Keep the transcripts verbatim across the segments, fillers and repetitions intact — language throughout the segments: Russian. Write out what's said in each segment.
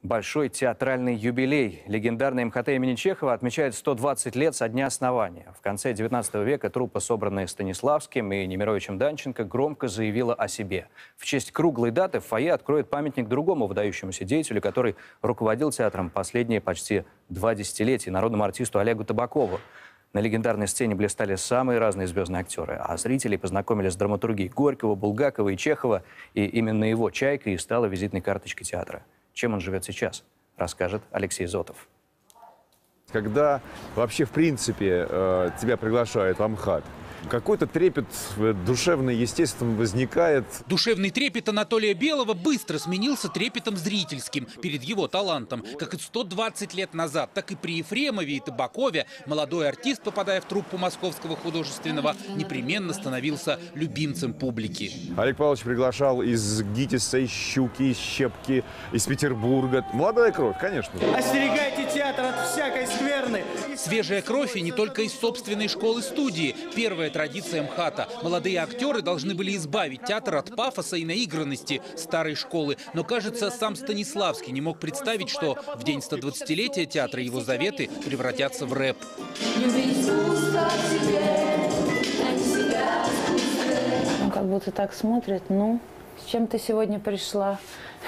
Большой театральный юбилей. Легендарный эм ха тэ имени Чехова отмечает сто двадцать лет со дня основания. В конце девятнадцатого века труппа, собранная Станиславским и Немировичем Данченко, громко заявила о себе. В честь круглой даты в фойе откроет памятник другому выдающемуся деятелю, который руководил театром последние почти два десятилетия, народному артисту Олегу Табакову. На легендарной сцене блистали самые разные звездные актеры, а зрители познакомились с драматургией Горького, Булгакова и Чехова, и именно его «Чайка» и стала визитной карточкой театра. Чем он живет сейчас, расскажет Алексей Зотов. Когда вообще, в принципе, тебя приглашают в Амхат, какой-то трепет душевный, естественно, возникает. Душевный трепет Анатолия Белого быстро сменился трепетом зрительским перед его талантом. Как и сто двадцать лет назад, так и при Ефремове и Табакове молодой артист, попадая в труппу Московского художественного, непременно становился любимцем публики. Олег Павлович приглашал из ГИТИСа, из Щуки, из Щепки, из Петербурга. Молодая кровь, конечно. Остерегайте театр от всякой скверны. Свежая кровь и не только из собственной школы-студии. Первая традиция МХАТа. Молодые актеры должны были избавить театр от пафоса и наигранности старой школы. Но, кажется, сам Станиславский не мог представить, что в день стодвадцатилетия театра его заветы превратятся в рэп. Он как будто так смотрит: ну, с чем ты сегодня пришла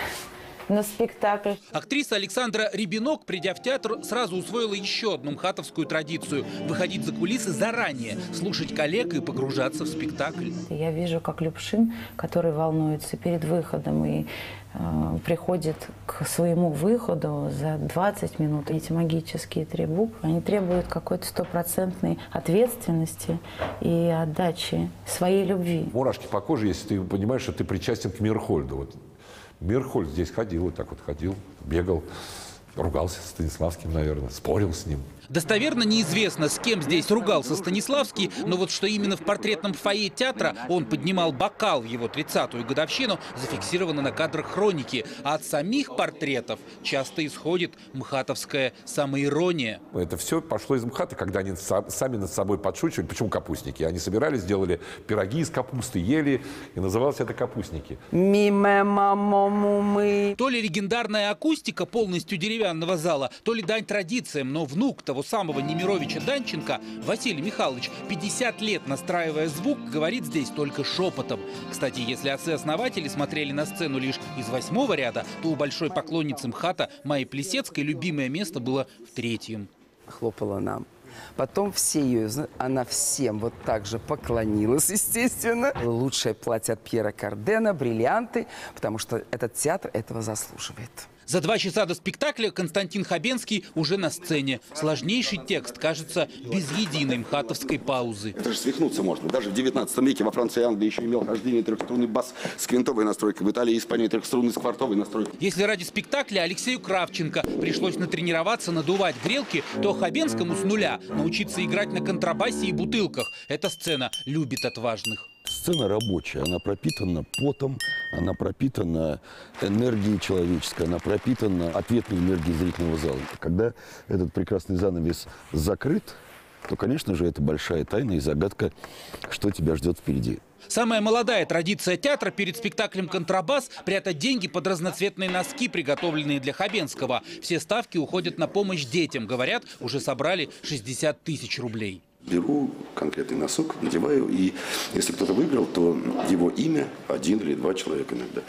на спектакль? Актриса Александра Рябинок, придя в театр, сразу усвоила еще одну мхатовскую традицию – выходить за кулисы заранее, слушать коллег и погружаться в спектакль. Я вижу, как Любшин, который волнуется перед выходом и э, приходит к своему выходу за двадцать минут. Эти магические три буквы, они требуют какой-то стопроцентной ответственности и отдачи своей любви. Мурашки по коже, если ты понимаешь, что ты причастен к Мирхольду. Вот. Мирхольд здесь ходил, вот так вот ходил, бегал, ругался с Станиславским, наверное, спорил с ним. Достоверно неизвестно, с кем здесь ругался Станиславский, но вот что именно в портретном фойе театра он поднимал бокал в его тридцатую годовщину, зафиксировано на кадрах хроники. А от самих портретов часто исходит мхатовская самоирония. Это все пошло из МХАТа, когда они сами над собой подшучивали. Почему капустники? Они собирались, делали пироги из капусты, ели, и называлось это капустники. Миме мамому мы. То ли легендарная акустика полностью деревянного зала, то ли дань традициям, но внук того самого Немировича Данченко, Василий Михайлович, пятьдесят лет настраивая звук, говорит здесь только шепотом. Кстати, если отцы-основатели смотрели на сцену лишь из восьмого ряда, то у большой поклонницы МХАТа Майи Плесецкой любимое место было в третьем. Хлопала нам. Потом все ее, она всем вот так же поклонилась, естественно. Лучшее платье от Пьера Кардена, бриллианты, потому что этот театр этого заслуживает. За два часа до спектакля Константин Хабенский уже на сцене. Сложнейший текст, кажется, без единой мхатовской паузы. Это же свихнуться можно. Даже в девятнадцатом веке во Франции и Англии еще имел хождение трехструнный бас с квинтовой настройкой. В Италии и Испании трехструнный с квартовой настройкой. Если ради спектакля Алексею Кравченко пришлось натренироваться, надувать грелки, то Хабенскому с нуля научиться играть на контрабасе и бутылках. Эта сцена любит отважных. Сцена рабочая, она пропитана потом, она пропитана энергией человеческой, она пропитана ответной энергией зрительного зала. Когда этот прекрасный занавес закрыт, то, конечно же, это большая тайна и загадка, что тебя ждет впереди. Самая молодая традиция театра перед спектаклем «Контрабас» – прятать деньги под разноцветные носки, приготовленные для Хабенского. Все ставки уходят на помощь детям. Говорят, уже собрали шестьдесят тысяч рублей. Беру конкретный носок, надеваю, и если кто-то выиграл, то его имя, один или два человека иногда,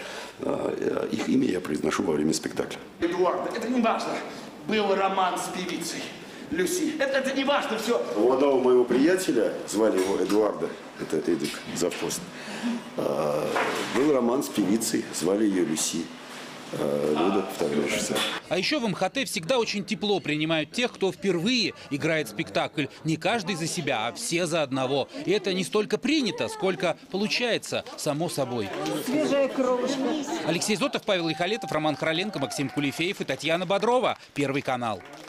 их имя я произношу во время спектакля. Эдуард, это не важно. Был роман с певицей Люси. Это, это не важно все. У одного моего приятеля, звали его Эдуарда, это Эдик, завхоз, был роман с певицей, звали ее Люси. А еще в МХАТ всегда очень тепло принимают тех, кто впервые играет спектакль. Не каждый за себя, а все за одного. И это не столько принято, сколько получается само собой. Свежая кровушка. Алексей Зотов, Павел Ихалетов, Роман Хроленко, Максим Кулифеев и Татьяна Бодрова. Первый канал.